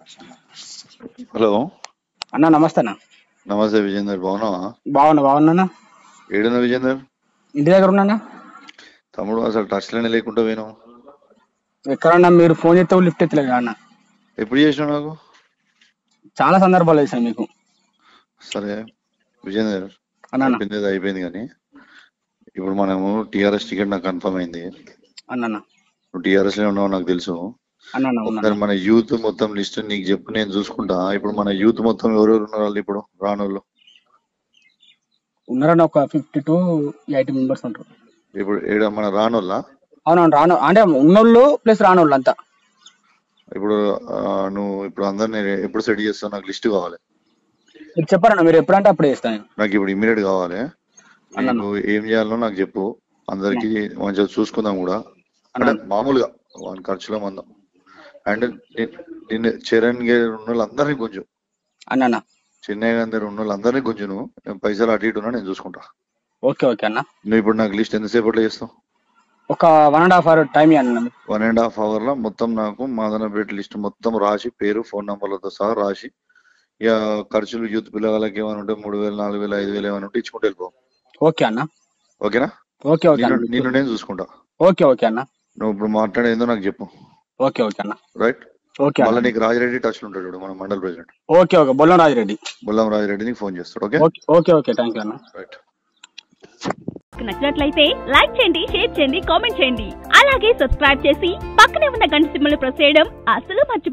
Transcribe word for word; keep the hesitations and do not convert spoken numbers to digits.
Hello అన్న నమస్తే అన్న. నమస్తే విజేందర్, బాగున్నావా? బాగున్నా బాగున్నా ఏడున్నా విజేందర్? ఇంటి దగ్గర ఉన్నా. తమ్ముడు అసలు టచ్ లోనే లేకుండా పోయినావు. ఎక్కడన్నా మీరు ఫోన్ చేస్తే లిఫ్ట్ ఎత్తలేదు అన్న. ఎప్పుడు చేసినావు నాకు? చాలా సందర్భాలు వేసాను మీకు. సరే విజేందర్, అన్న అయిపోయింది ఏదో అయిపోయింది, కానీ ఇప్పుడు మనము టీఆర్ఎస్ టికెట్ నాకు కన్ఫర్మ్ అయింది. అన్న నువ్వు టీఆర్ఎస్ లో ఉన్నావు నాకు తెలుసు. అన్న ఒకసారి మన యూత్ మొత్తం లిస్ట్ నీకు చెప్పు, నేను చూసుకుంటా. ఇప్పుడు మన యూత్ మొత్తం ఎవరెవరు ఉన్నారు వాళ్ళు ఇప్పుడు రానోళ్ళు? ఉన్నారన్న ఒక ఫిఫ్టీ టు ఎయిటీ మెంబర్స్ ఉంటారు ఇప్పుడు ఏడ మన రానోళ్ళ? అవునవును, రాను అంటే ఉన్నోళ్ళు ప్లస్ రానోళ్ళు అంతా. ఇప్పుడు ఆ, నువ్వు ఇప్పుడు అందరిని ఎప్పుడు సెట్ చేస్తావు? నాకు లిస్ట్ కావాలి. మీరు చెప్పారన్న, మీరు ఎప్పుడంటే అప్పుడు చేస్తాను. నాకు ఇప్పుడు ఇమీడియట్ కావాలి. నీకు ఏం చేయాలో నాకు చెప్పు, అందరికి మంచిగా చూసుకుందాం కూడా. అంటే మామూలుగా వాని ఖర్చులో మందం. అండ్ నిన్న చరణ్ గారు ఉన్న వాళ్ళందరినీ కొంచెం, అన్న చెన్నై గారి ఉన్న వాళ్ళందరినీ కొంచెం నువ్వు పైసలు అటు ఇటు ఉన్నా నేను చూసుకుంటా. ఓకే ఓకే అన్న. నువ్వు ఇప్పుడు నాకు లిస్ట్ ఎంతసేపట్లో చేస్తావు? ఒక one and half hour time అన్న. వన్ అండ్ హాఫ్ అవర్ లో మొత్తం నాకు మాదనపేట లిస్ట్ మొత్తం రాసి, పేరు ఫోన్ నంబర్లతో సహా రాసి, ఇక ఖర్చులు యూత్ పిల్లలకి ఏమైనా ఉంటే మూడు వేలు నాలుగు వేలు ఐదు వేలు ఏమైనా ఉంటే ఇచ్చుకుంటూ వెళ్ళిపో. ఓకే అన్న. ఓకేనా? ఓకే ఓకే అన్న. నిన్ను నేను చూసుకుంటా. ఓకే ఓకే అన్న. నువ్వు ఇప్పుడు మాట్లాడేందో నాకు చెప్పు. ఓకే ఓకే అన్న. రైట్. ఓకే మళ్ళీ నీకు రాజిరెడ్డి టచ్ లో ఉంటాడు, మన mandal president. Okay okay Bollam Rajireddy. Bollam Rajireddy నీకు ఫోన్ చేస్తాడు. Okay okay okay thank you అన్న. రైట్. నచ్చినట్లయితే లైక్ చేయండి, షేర్ చేయండి, కామెంట్ చేయండి. అలాగే సబ్స్క్రైబ్ చేసి పక్కనే ఉన్న గంట సింబల్ ప్రెస్ చేయడం అసలు మర్చిపోకండి.